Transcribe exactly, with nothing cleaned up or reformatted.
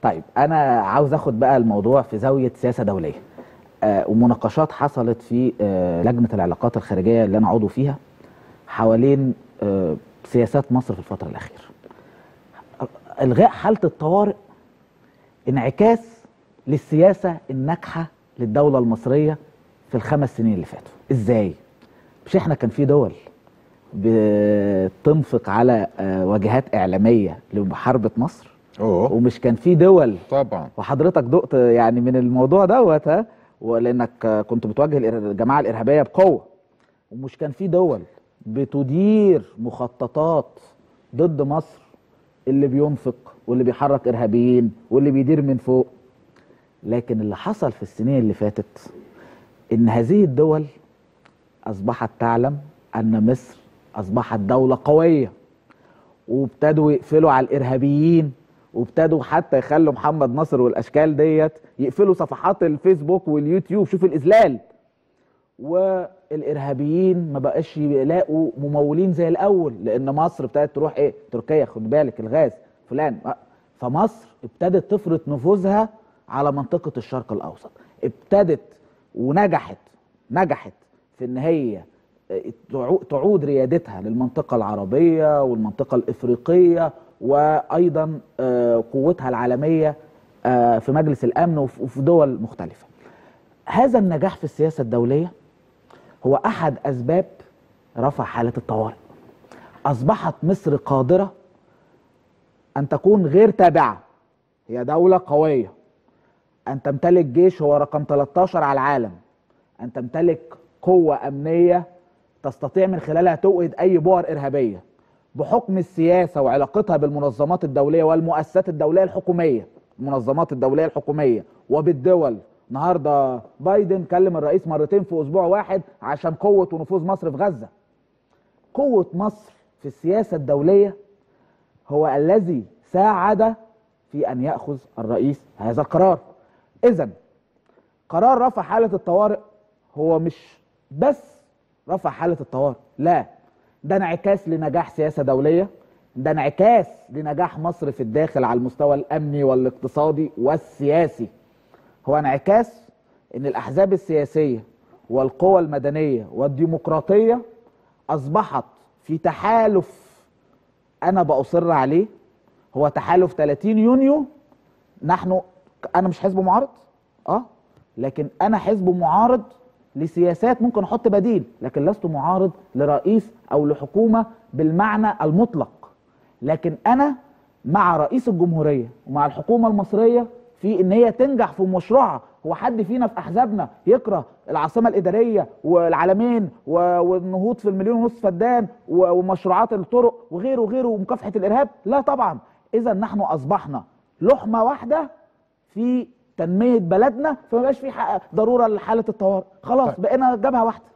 طيب انا عاوز اخد بقى الموضوع في زاويه سياسه دوليه، آه ومناقشات حصلت في آه لجنه العلاقات الخارجيه اللي انا عضو فيها حوالين آه سياسات مصر في الفتره الاخيره. الغاء حاله الطوارئ انعكاس للسياسه الناجحه للدوله المصريه في الخمس سنين اللي فاتوا. ازاي؟ مش احنا كان في دول بتنفق على آه واجهات اعلاميه لمحاربه مصر؟ أوه. ومش كان في دول طبعا، وحضرتك دقت يعني من الموضوع دوت، ها، ولانك كنت بتواجه الجماعه الارهابيه بقوه، ومش كان في دول بتدير مخططات ضد مصر، اللي بينفق واللي بيحرك ارهابيين واللي بيدير من فوق. لكن اللي حصل في السنين اللي فاتت ان هذه الدول اصبحت تعلم ان مصر اصبحت دوله قويه، وابتدوا يقفلوا على الارهابيين، وابتدوا حتى يخلوا محمد ناصر والاشكال ديت يقفلوا صفحات الفيسبوك واليوتيوب. شوف الاذلال. والارهابيين ما بقاش يلاقوا ممولين زي الاول، لان مصر ابتدت تروح ايه؟ تركيا، خد بالك، الغاز فلان. فمصر ابتدت تفرض نفوذها على منطقه الشرق الاوسط، ابتدت ونجحت نجحت في ان هي تعود ريادتها للمنطقة العربية والمنطقة الإفريقية، وأيضا قوتها العالمية في مجلس الأمن وفي دول مختلفة. هذا النجاح في السياسة الدولية هو أحد أسباب رفع حالة الطوارئ. أصبحت مصر قادرة أن تكون غير تابعة، هي دولة قوية، أن تمتلك جيش هو رقم ثلاثة عشر على العالم، أن تمتلك قوة أمنية تستطيع من خلالها توقد أي بؤر إرهابية، بحكم السياسة وعلاقتها بالمنظمات الدولية والمؤسسات الدولية الحكومية، المنظمات الدولية الحكومية وبالدول. النهارده بايدن كلم الرئيس مرتين في أسبوع واحد عشان قوة ونفوذ مصر في غزة. قوة مصر في السياسة الدولية هو الذي ساعد في أن يأخذ الرئيس هذا القرار. إذن قرار رفع حالة الطوارئ هو مش بس رفع حالة الطوارئ، لا، ده انعكاس لنجاح سياسة دولية، ده انعكاس لنجاح مصر في الداخل على المستوى الأمني والاقتصادي والسياسي. هو انعكاس ان الأحزاب السياسية والقوى المدنية والديمقراطية أصبحت في تحالف أنا بأصر عليه، هو تحالف ثلاثين يونيو. نحن أنا مش حزب معارض، أه لكن أنا حزب معارض لسياسات ممكن احط بديل، لكن لست معارض لرئيس او لحكومه بالمعنى المطلق. لكن انا مع رئيس الجمهوريه ومع الحكومه المصريه في ان هي تنجح في مشروعها. هو حد فينا في احزابنا يكره العاصمه الاداريه والعلمين والنهوض في المليون ونص فدان ومشروعات الطرق وغيره وغيره ومكافحه الارهاب؟ لا طبعا. اذا نحن اصبحنا لحمه واحده في تنمية بلدنا، فما بقاش في ضرورة لحالة الطوارئ، خلاص بقينا جبهة واحدة.